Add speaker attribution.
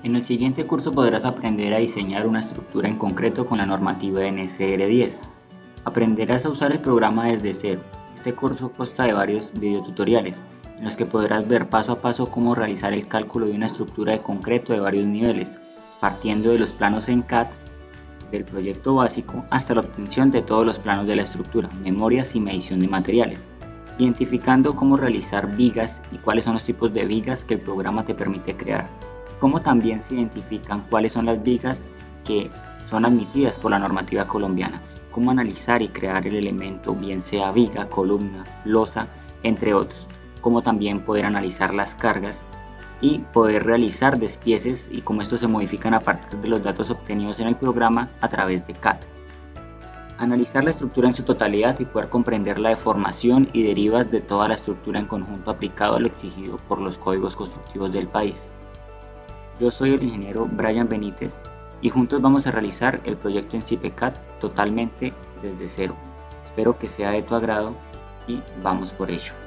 Speaker 1: En el siguiente curso podrás aprender a diseñar una estructura en concreto con la normativa NSR10. Aprenderás a usar el programa desde cero. Este curso consta de varios videotutoriales, en los que podrás ver paso a paso cómo realizar el cálculo de una estructura de concreto de varios niveles, partiendo de los planos en CAD, del proyecto básico, hasta la obtención de todos los planos de la estructura, memorias y medición de materiales, identificando cómo realizar vigas y cuáles son los tipos de vigas que el programa te permite crear, cómo también se identifican cuáles son las vigas que son admitidas por la normativa colombiana, cómo analizar y crear el elemento, bien sea viga, columna, losa, entre otros, cómo también poder analizar las cargas y poder realizar despieces y cómo estos se modifican a partir de los datos obtenidos en el programa a través de CAD. Analizar la estructura en su totalidad y poder comprender la deformación y derivas de toda la estructura en conjunto aplicado a lo exigido por los códigos constructivos del país. Yo soy el ingeniero Brian Benítez y juntos vamos a realizar el proyecto en CIPECAD totalmente desde cero. Espero que sea de tu agrado y vamos por ello.